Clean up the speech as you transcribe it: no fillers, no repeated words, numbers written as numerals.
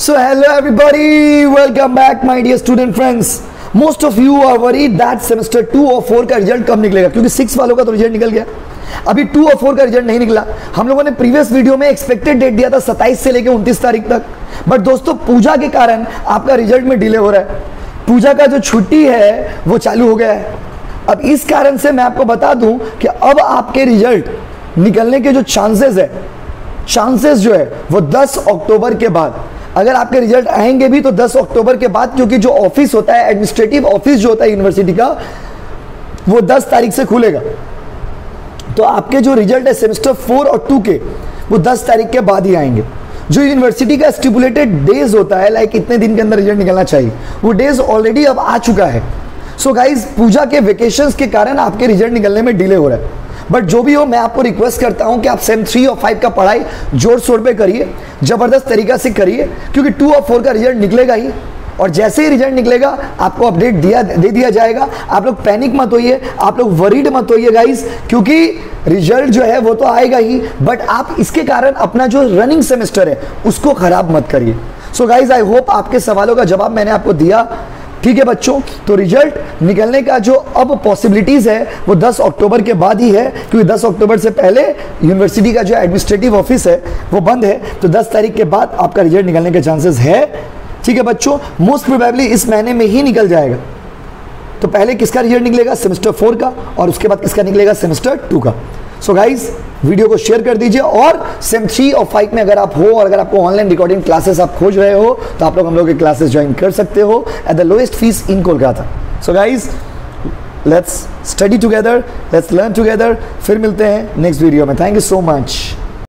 So hello everybody, welcome back my dear student friends. Most of you are worried that semester 2 और 4 का result कब निकलेगा, क्योंकि 6 वालों का तो रिजल्ट निकल गया, अभी 2 और 4 का रिजल्ट नहीं निकला। हम लोगों ने प्रीवियस वीडियो में एक्सपेक्टेड डेट दिया था 27 से लेकर 29 तारीख तक, बट दोस्तों पूजा के कारण आपका रिजल्ट में डिले हो रहा है। पूजा का जो छुट्टी है वो चालू हो गया है। अब इस कारण से मैं आपको बता दूं कि अब आपके रिजल्ट निकलने के जो चांसेस जो है वो 10 अक्टूबर के बाद, अगर आपके रिजल्ट आएंगे भी तो 10 अक्टूबर के बाद, क्योंकि जो ऑफिस होता है, एडमिनिस्ट्रेटिव ऑफिस जो होता है यूनिवर्सिटी का, वो 10 तारीख से खुलेगा। तो आपके जो रिजल्ट है सेमेस्टर 4 और 2 के, वो 10 तारीख के बाद ही आएंगे। जो यूनिवर्सिटी का स्टिपुलेटेड डेज होता है, लाइक इतने दिन के अंदर रिजल्ट निकलना चाहिए, वो डेज ऑलरेडी अब आ चुका है। सो गाइज, पूजा के वेकेशंस के कारण आपके रिजल्ट निकलने में डिले हो रहा है। बट जो भी हो, मैं आपको रिक्वेस्ट करता हूं कि आप सेम 3 और 5 का पढ़ाई जोर शोर पे करिए, जबरदस्त तरीका से करिए, क्योंकि 2 और 4 का रिजल्ट निकलेगा ही, और जैसे ही रिजल्ट निकलेगा आपको अपडेट दे दिया जाएगा। आप लोग पैनिक मत होइए, आप लोग वरीड मत होइए गाइस, क्योंकि रिजल्ट जो है वो तो आएगा ही, बट आप इसके कारण अपना जो रनिंग सेमेस्टर है उसको खराब मत करिए। सो गाइज, आई होप आपके सवालों का जवाब मैंने आपको दिया। ठीक है बच्चों, तो रिजल्ट निकलने का जो अब पॉसिबिलिटीज है वो 10 अक्टूबर के बाद ही है, क्योंकि 10 अक्टूबर से पहले यूनिवर्सिटी का जो एडमिनिस्ट्रेटिव ऑफिस है वो बंद है। तो 10 तारीख के बाद आपका रिजल्ट निकलने के चांसेस है। ठीक है बच्चों, मोस्ट प्रोबेबली इस महीने में ही निकल जाएगा। तो पहले किसका रिजल्ट निकलेगा, सेमेस्टर 4 का, और उसके बाद किसका निकलेगा, सेमेस्टर 2 का। सो गाइज, वीडियो को शेयर कर दीजिए, और सेम 3 और 5 में अगर आप हो, और अगर आपको ऑनलाइन रिकॉर्डिंग क्लासेस आप खोज रहे हो, तो आप लोग हम लोग के क्लासेस ज्वाइन कर सकते हो at the lowest fees in Kolkata. So guys, let's study together, let's learn together. फिर मिलते हैं नेक्स्ट वीडियो में। Thank you so much.